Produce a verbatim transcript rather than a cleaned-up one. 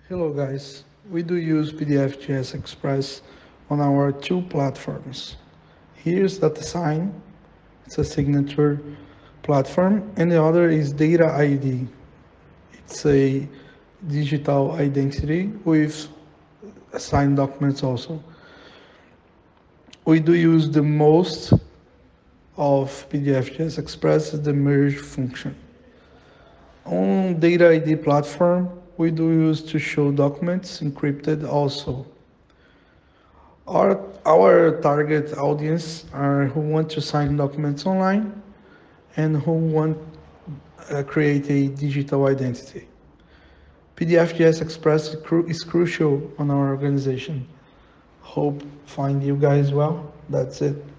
Hello guys, we do use Pdfjs Express on our two platforms. Here's the design, it's a signature platform, and the other is Data I D. It's a digital identity with signed documents also. We do use the most of Pdfjs Express is the merge function. On Data I D platform, we do use to show documents encrypted also. Our, our target audience are who want to sign documents online and who want to uh, create a digital identity. Pdfjs Express is, cru is crucial on our organization. Hope find you guys well. That's it.